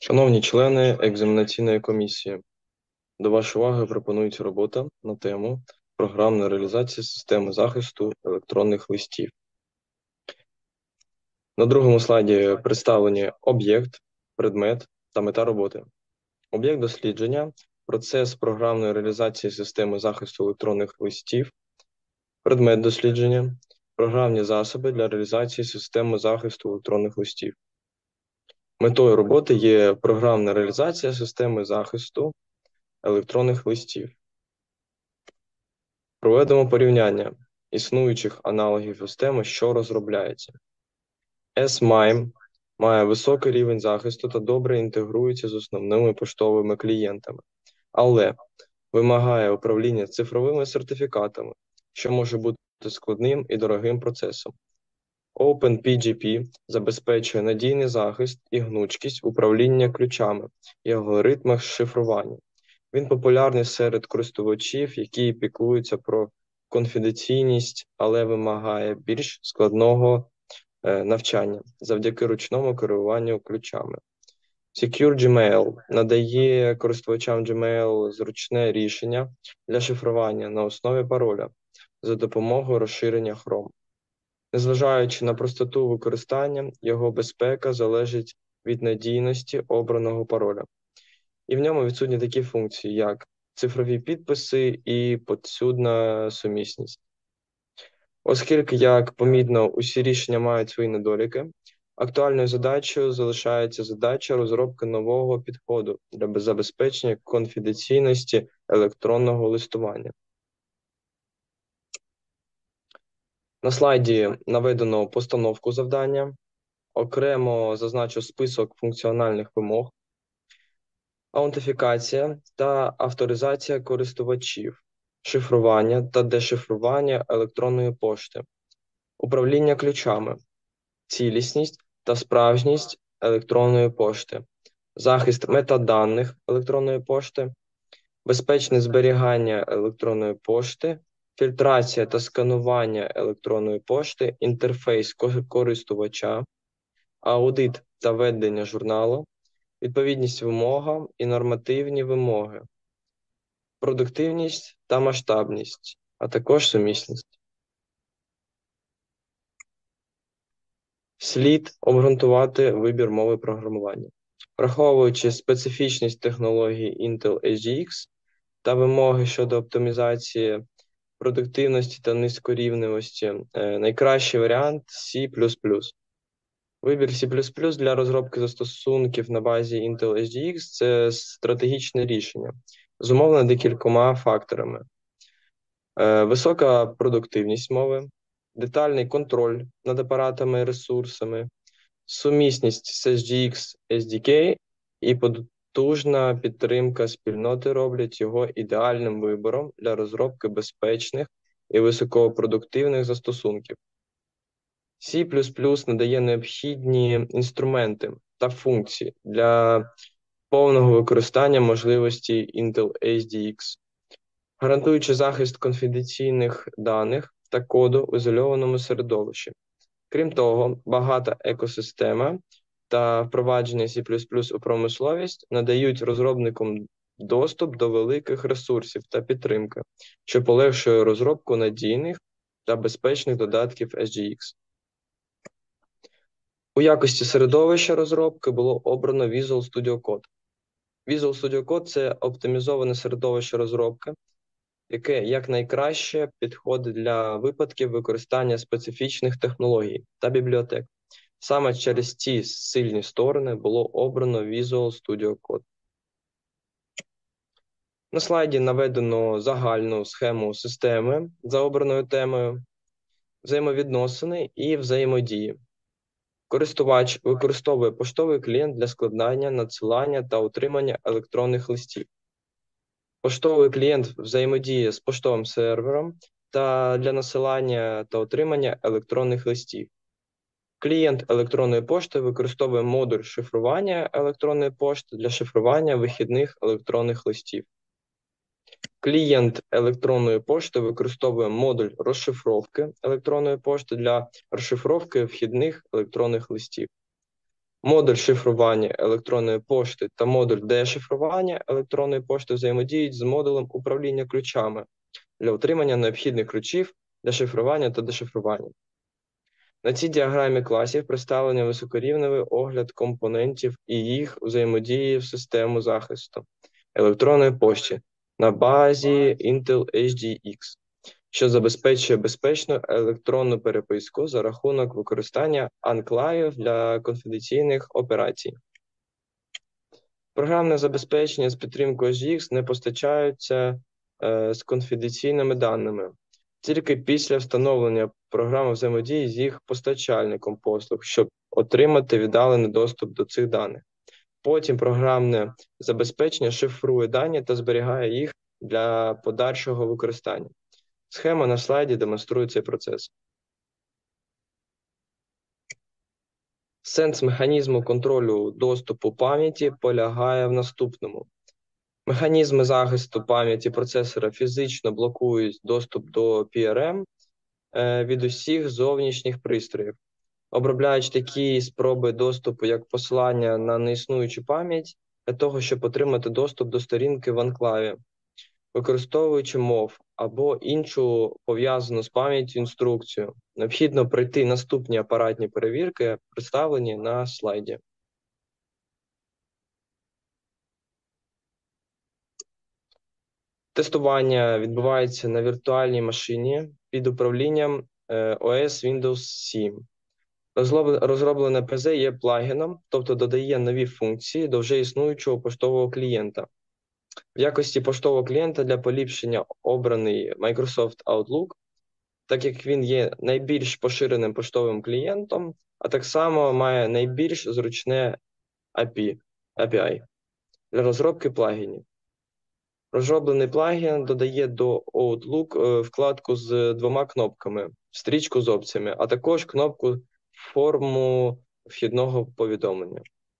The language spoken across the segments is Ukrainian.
Шановні члени екзаменаційної комісії, до вашої уваги пропонується робота на тему програмна реалізація системи захисту електронних листів. На другому слайді представлені об'єкт, предмет та мета роботи. Об'єкт дослідження – процес програмної реалізації системи захисту електронних листів, предмет дослідження – програмні засоби для реалізації системи захисту електронних листів. Метою роботи є програмна реалізація системи захисту електронних листів. Проведемо порівняння існуючих аналогів системи, що розробляється. S-MIME має високий рівень захисту та добре інтегрується з основними поштовими клієнтами, але вимагає управління цифровими сертифікатами, що може бути складним і дорогим процесом. OpenPGP забезпечує надійний захист і гнучкість управління ключами і алгоритмах шифрування. Він популярний серед користувачів, які піклуються про конфіденційність, але вимагає більш складного навчання завдяки ручному керуванню ключами. Secure Gmail надає користувачам Gmail зручне рішення для шифрування на основі пароля за допомогою розширення Chrome. Незважаючи на простоту використання, його безпека залежить від надійності обраного пароля. І в ньому відсутні такі функції, як цифрові підписи і подсюдна сумісність. Оскільки, як помітно, усі рішення мають свої недоліки, актуальною задачею залишається задача розробки нового підходу для забезпечення конфіденційності електронного листування. На слайді наведено постановку завдання, окремо зазначу список функціональних вимог, аутентифікація та авторизація користувачів, шифрування та дешифрування електронної пошти, управління ключами, цілісність та справжність електронної пошти, захист метаданих електронної пошти, безпечне зберігання електронної пошти, фільтрація та сканування електронної пошти, інтерфейс користувача, аудит та ведення журналу, відповідність вимогам і нормативні вимоги, продуктивність та масштабність, а також сумісність. Слід обґрунтувати вибір мови програмування. Враховуючи специфічність технології Intel SGX та вимоги щодо оптимізації продуктивності та низькорівневості, найкращий варіант C++. Вибір C++ для розробки застосунків на базі Intel SGX – це стратегічне рішення, зумовлене декількома факторами. Висока продуктивність мови, детальний контроль над апаратами і ресурсами, сумісність з SGX SDK і потужна підтримка спільноти роблять його ідеальним вибором для розробки безпечних і високопродуктивних застосунків. C++ надає необхідні інструменти та функції для повного використання можливості Intel SDX, гарантуючи захист конфіденційних даних та коду в ізольованому середовищі. Крім того, багата екосистема та впровадження C++ у промисловість надають розробникам доступ до великих ресурсів та підтримки, що полегшує розробку надійних та безпечних додатків SGX. У якості середовища розробки було обрано Visual Studio Code. Visual Studio Code – це оптимізоване середовище розробки, яке якнайкраще підходить для випадків використання специфічних технологій та бібліотек. Саме через ці сильні сторони було обрано Visual Studio Code. На слайді наведено загальну схему системи за обраною темою, взаємовідносини і взаємодії. Користувач використовує поштовий клієнт для складання, надсилання та утримання електронних листів. Поштовий клієнт взаємодіє з поштовим сервером та для насилання та отримання електронних листів. Клієнт електронної пошти використовує модуль шифрування електронної пошти для шифрування вихідних електронних листів. Клієнт електронної пошти використовує модуль розшифровки електронної пошти для розшифровки вхідних електронних листів. Модуль шифрування електронної пошти та модуль дешифрування електронної пошти взаємодіють з модулем управління ключами для отримання необхідних ключів для шифрування та дешифрування. На цій діаграмі класів представлено високорівневий огляд компонентів і їх взаємодії в систему захисту електронної пошти на базі Intel HDX, що забезпечує безпечну електронну переписку за рахунок використання анклавів для конфіденційних операцій. Програмне забезпечення з підтримкою HDX не постачаються з конфіденційними даними. Тільки після встановлення програми взаємодії з їх постачальником послуг, щоб отримати віддалений доступ до цих даних. Потім програмне забезпечення шифрує дані та зберігає їх для подальшого використання. Схема на слайді демонструє цей процес. Сенс механізму контролю доступу пам'яті полягає в наступному. Механізми захисту пам'яті процесора фізично блокують доступ до PRM від усіх зовнішніх пристроїв, обробляючи такі спроби доступу, як посилання на неіснуючу пам'ять, для того, щоб отримати доступ до сторінки в анклаві, використовуючи мов або іншу пов'язану з пам'яттю інструкцію. Необхідно пройти наступні апаратні перевірки, представлені на слайді. Тестування відбувається на віртуальній машині під управлінням OS Windows 7. Розроблене ПЗ є плагіном, тобто додає нові функції до вже існуючого поштового клієнта. В якості поштового клієнта для поліпшення обраний Microsoft Outlook, так як він є найбільш поширеним поштовим клієнтом, а так само має найбільш зручне API для розробки плагінів. Розроблений плагін додає до Outlook вкладку з двома кнопками, стрічку з опціями, а також кнопку форму вхідного повідомлення.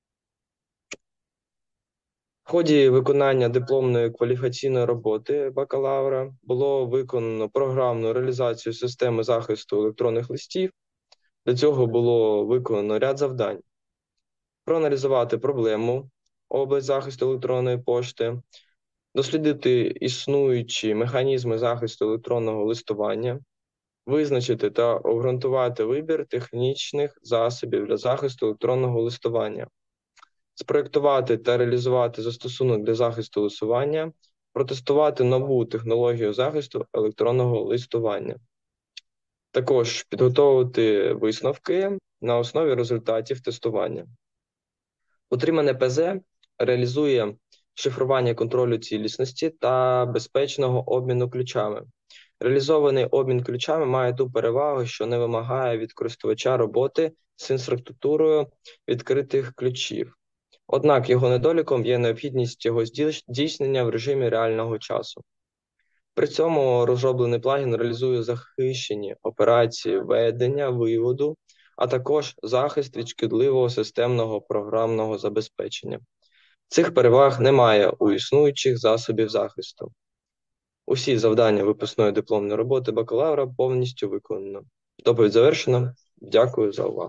В ході виконання дипломної кваліфікаційної роботи бакалавра було виконано програмну реалізацію системи захисту електронних листів. Для цього було виконано ряд завдань. Проаналізувати проблему, область захисту електронної пошти, дослідити існуючі механізми захисту електронного листування, визначити та обґрунтувати вибір технічних засобів для захисту електронного листування, спроєктувати та реалізувати застосунок для захисту листування, протестувати нову технологію захисту електронного листування. Також підготовити висновки на основі результатів тестування. Отримане ПЗ реалізує шифрування контролю цілісності та безпечного обміну ключами. Реалізований обмін ключами має ту перевагу, що не вимагає від користувача роботи з інфраструктурою відкритих ключів. Однак його недоліком є необхідність його здійснення в режимі реального часу. При цьому розроблений плагін реалізує захищені операції введення, виводу, а також захист від шкідливого системного програмного забезпечення. Цих переваг немає у існуючих засобів захисту. Усі завдання випускної дипломної роботи бакалавра повністю виконано. Доповідь завершено. Дякую за увагу.